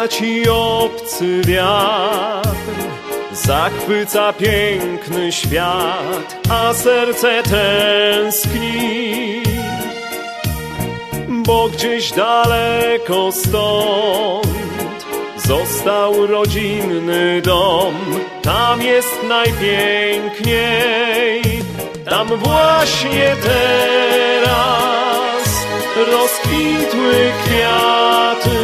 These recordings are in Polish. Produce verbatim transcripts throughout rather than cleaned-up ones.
Śpiewa ci obcy wiatr, zachwyca piękny świat, a serce tęskni, bo gdzieś daleko stąd został rodzinny dom. Tam jest najpiękniej, tam właśnie teraz rozkwitły kwiaty,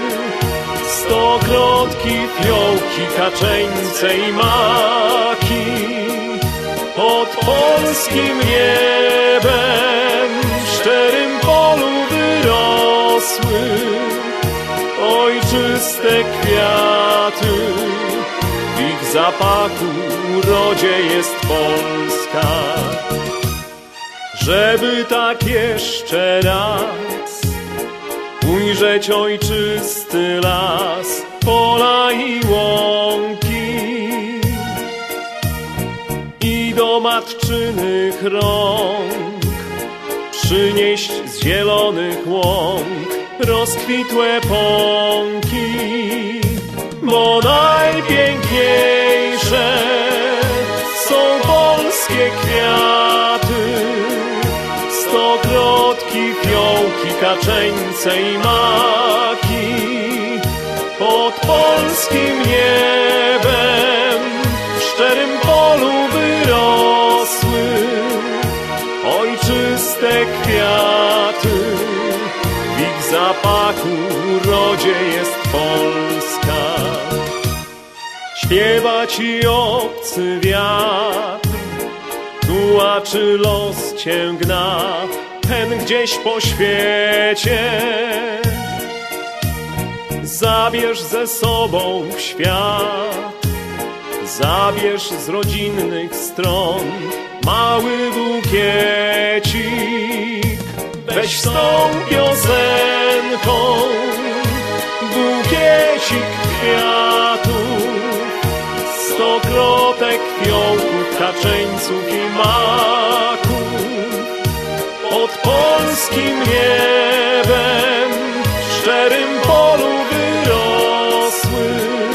stokrotki, fiołki, kaczeńce i maki. Pod polskim niebem w szczerym polu wyrosły ojczyste kwiaty. W ich zapachu urodzie jest Polska. Żeby tak jeszcze raz ujrzeć ojczysty las, pola i łąki, i do matczynych rąk przynieść z zielonych łąk rozkwitłe pąki, bo najpiękniejsze są polskie kwiaty, stokrotki, fiołki, kaczeńce i maki. Pod polskim niebem w szczerym polu wyrosły ojczyste kwiaty. W ich zapachu urodzie jest Polska. Śpiewa ci obcy wiatr, tułaczy los cię gna, ten gdzieś po świecie. Zabierz ze sobą w świat, zabierz z rodzinnych stron mały bukiecik. Weź z tą piosenką bukiecik kwiatów, stokrotek, fiołków, kaczeńców i maków. Pod polskim niebem w szczerym polu wyrosły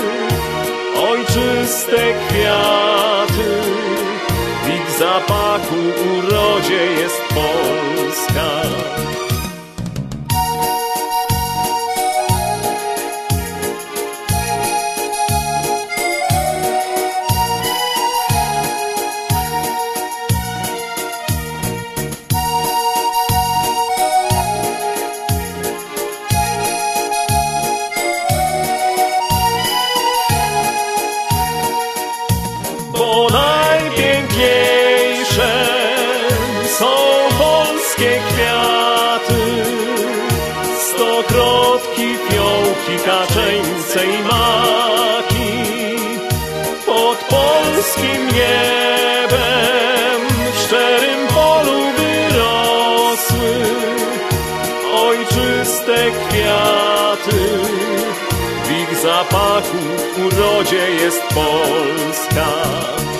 ojczyste kwiaty. W ich zapachu urodzie jest Polska. Bo najpiękniejsze są polskie kwiaty, stokrotki, fiołki, kaczeńce i maki. Pod polskim niebem w szczerym polu wyrosły ojczyste kwiaty. W ich zapachu urodzie jest Polska.